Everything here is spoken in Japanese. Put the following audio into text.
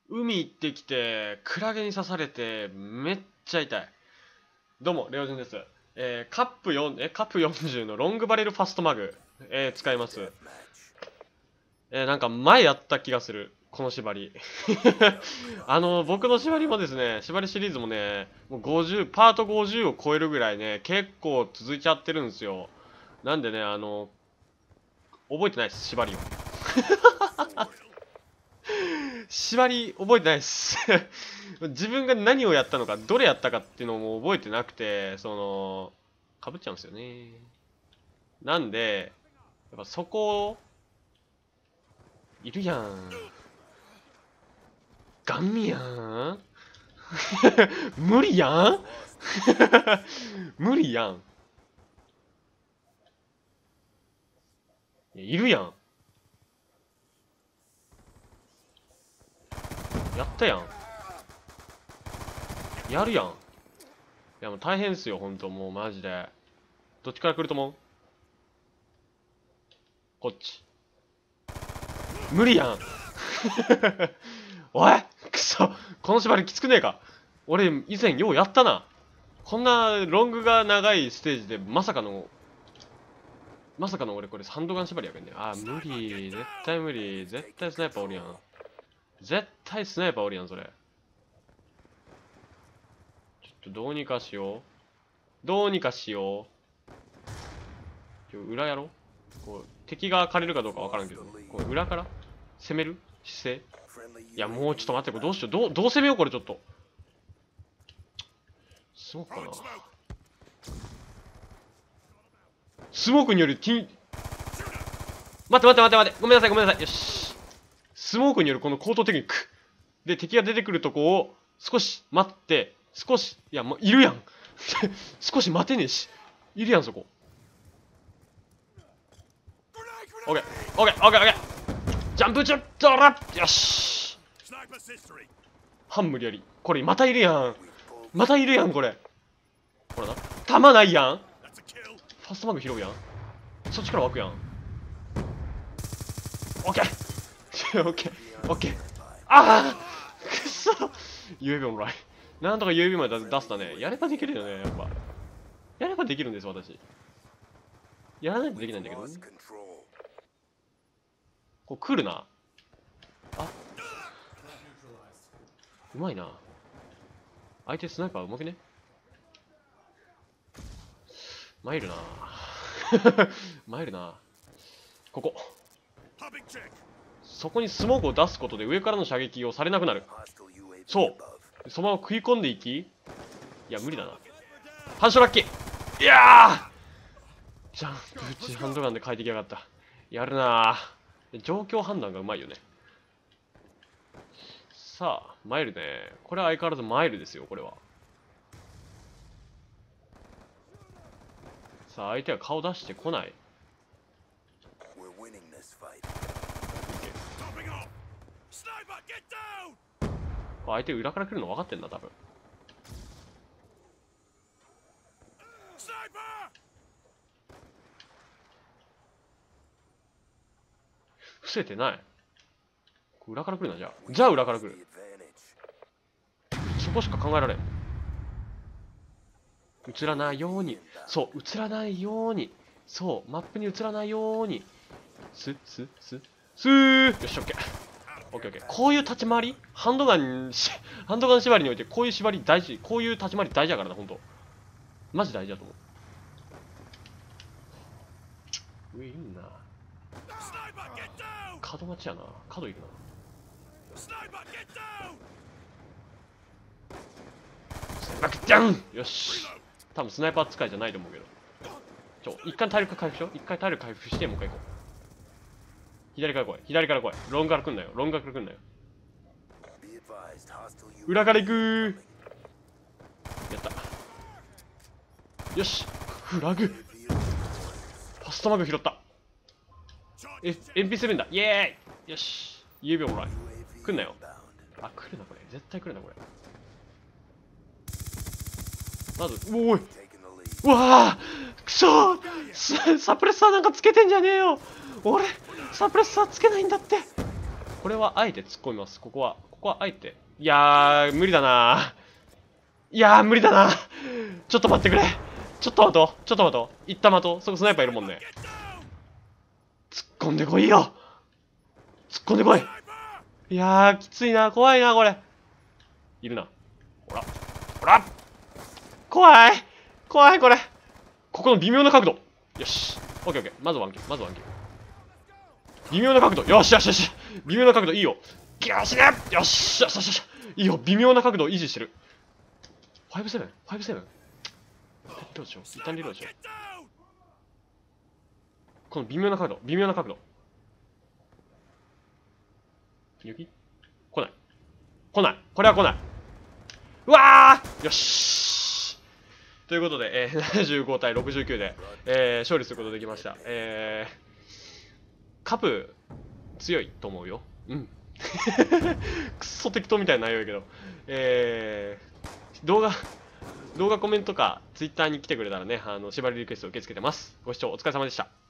海行ってきて、クラゲに刺されて、めっちゃ痛い。どうも、レオジンです。カップ40のロングバレルファストマグ、使います。なんか前やった気がする。この縛り。僕の縛りもですね、縛りシリーズもね、もう50、パート50を超えるぐらいね、結構続いちゃってるんですよ。なんでね、覚えてないです、縛りを。縛り覚えてないです。自分が何をやったのか、どれやったかっていうのも覚えてなくて、かぶっちゃうんですよね。なんで、やっぱそこ、いるやん。ガンミやん。無理やん。無理やん。いるやん。やったやん。やるやん。いやもう大変っすよ、ほんと。もうマジで。どっちから来ると思う？こっち。無理やん。おいくそ、この縛りきつくねえか。俺以前ようやったな。こんなロングが長いステージでまさかの俺これハンドガン縛りやけんね。無理。絶対無理。絶対スナイパーおるやん。絶対スナイパーおるやん、それ。ちょっとどうにかしよう。どうにかしよう。裏やろ。こう、敵が枯れるかどうかわからんけど、こう裏から攻める姿勢。いや、もうちょっと待って、これどうしよう。どう攻めよう、これちょっと。スモークかな。スモークによる待って。ごめんなさい。よし。スモークによるこの高等テクニック。で、敵が出てくるとこを少し待って、いや、いるやん。少し待てねえし。いるやん、そこ。オッケー。ジャンプチャットラッよし。半無理やり。これ、またいるやん、これ。ほらな。弾ないやん。ファストマグ拾うやん。そっちから湧くやん。オッケー。オッケー。くそ UAV オンライン。なんとか UAV まで出すだね。やればできるよね、やっぱ。やればできるんです、私。やらないとできないんだけどね。こう来るな。うまいな。相手スナイパーうまくね。参るな。参るな。ここ。そこにスモークを出すことで上からの射撃をされなくなる。そう。そのまま食い込んでいき。いや、無理だな。反射ラッキー。いやーじゃん。ブーチハンドガンで変えてきやがった。やるなー。状況判断がうまいよね。さあ、マイルね。これは相変わらずマイルですよ、これは。さあ、相手は顔出してこない。相手裏から来るの分かってんだ、多分。伏せてない。裏から来るな、じゃあ裏から来る。そこしか考えられん。映らないように。そう、映らないように。そう、マップに映らないように。スー。よし、オッケー。オッケー。こういう立ち回りハンドガン縛りにおいてこういう縛り大事。こういう立ち回り大事だからな、ほんと。マジ大事だと思う。上いんな。角待ちやな。角いるな。じゃんよし。多分スナイパー使いじゃないと思うけど。一回体力回復しよう。一回体力回復して、もう一回行こう。左から来い。ロングから来んなよ。裏から行くー。やった。よし。フラグ。ファストマグ拾った。MP7 だ。イエーイ。よし。指をもらい。来んなよ。来るな、これ。絶対来るな、これ。まず、おい。うわあくそーサプレッサーなんかつけてんじゃねえよ。俺、サプレッサーつけないんだって。これはあえて突っ込みます。ここはここはあえて。いやー、無理だな。いやー、無理だな。ちょっと待ってくれ。ちょっと待とう。ちょっと待とう。一旦待とう。そこスナイパーいるもんね。突っ込んでこいよ。突っ込んでこい。いやー、きついな。怖いな、これ。いるな。ほら。ほら。怖い。怖い、これ。ここの微妙な角度。よし。オッケーオッケー。まずワンキル。まずワンキル。微妙な角度。よしよしよし。微妙な角度いいよ。ギャーしね。よしよしよしよし。いいよ。微妙な角度を維持してる。5-7。5-7。リロードしよう。一旦リロードしよう。この微妙な角度。微妙な角度。雪来ない。来ない。これは来ない。うわーよしということで、75対69で、勝利することできました。カプ強いと思うよ。うん。くっそ適当みたいな内容やけど、動画コメントか Twitter に来てくれたらね、縛りリクエスト受け付けてます。ご視聴お疲れ様でした。